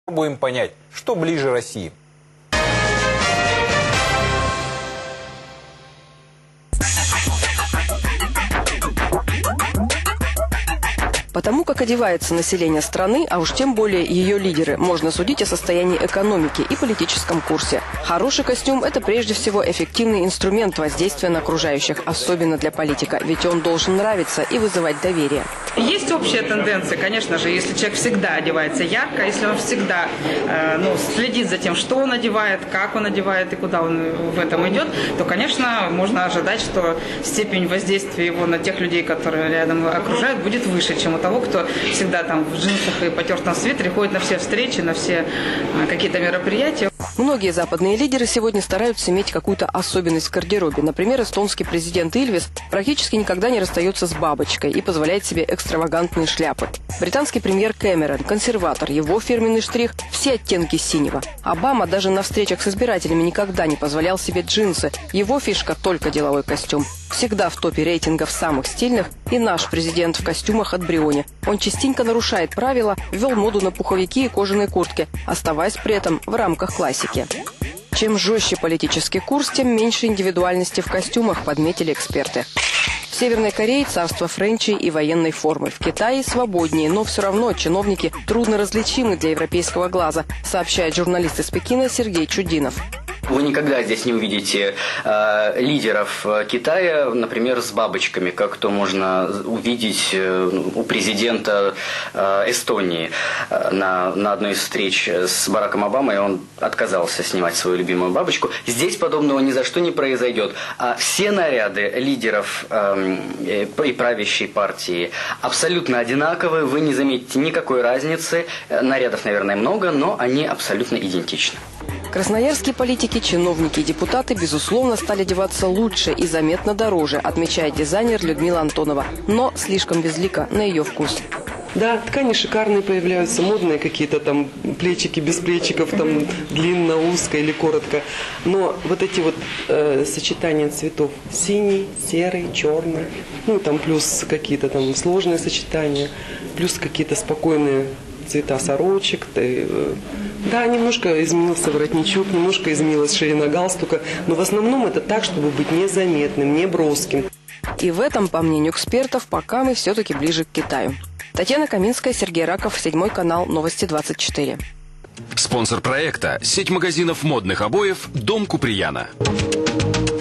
Попробуем понять, что ближе России. Потому как одевается население страны, а уж тем более ее лидеры, можно судить о состоянии экономики и политическом курсе. Хороший костюм – это прежде всего эффективный инструмент воздействия на окружающих, особенно для политика, ведь он должен нравиться и вызывать доверие. Есть общая тенденция, конечно же, если человек всегда одевается ярко, если он всегда следит за тем, что он одевает, как он одевает и куда он в этом идет, то, конечно, можно ожидать, что степень воздействия его на тех людей, которые рядом окружают, будет выше, чем у того, кто всегда там в джинсах и потертом свитере ходит на все встречи, на все какие-то мероприятия. Многие западные лидеры сегодня стараются иметь какую-то особенность в гардеробе. Например, эстонский президент Ильвес практически никогда не расстается с бабочкой и позволяет себе экстравагантные шляпы. Британский премьер Кэмерон – консерватор, его фирменный штрих – все оттенки синего. Обама даже на встречах с избирателями никогда не позволял себе джинсы. Его фишка – только деловой костюм. Всегда в топе рейтингов самых стильных и наш президент в костюмах от Бриони. Он частенько нарушает правила, ввел моду на пуховики и кожаные куртки, оставаясь при этом в рамках классики. Чем жестче политический курс, тем меньше индивидуальности в костюмах, подметили эксперты. В Северной Корее царство френчей и военной формы. В Китае свободнее, но все равно чиновники трудно различимы для европейского глаза, сообщает журналист из Пекина Сергей Чудинов. Вы никогда здесь не увидите лидеров Китая, например, с бабочками, как то можно увидеть у президента Эстонии. На одной из встреч с Бараком Обамой он отказался снимать свою любимую бабочку. Здесь подобного ни за что не произойдет. А все наряды лидеров и правящей партии абсолютно одинаковые. Вы не заметите никакой разницы. Нарядов, наверное, много, но они абсолютно идентичны. Красноярские политики, чиновники и депутаты, безусловно, стали одеваться лучше и заметно дороже, отмечает дизайнер Людмила Антонова, но слишком безлико на ее вкус. Да, ткани шикарные появляются, модные какие-то там плечики без плечиков, там длинно, узко или коротко. Но вот эти вот сочетания цветов синий, серый, черный, там плюс какие-то там сложные сочетания, плюс какие-то спокойные цвета сорочек. Да, немножко изменился воротничок, немножко изменилась ширина галстука, но в основном это так, чтобы быть незаметным, не броским. И в этом, по мнению экспертов, пока мы все-таки ближе к Китаю. Татьяна Каминская, Сергей Раков, 7 канал, Новости 24. Спонсор проекта – сеть магазинов модных обоев «Дом Куприяна».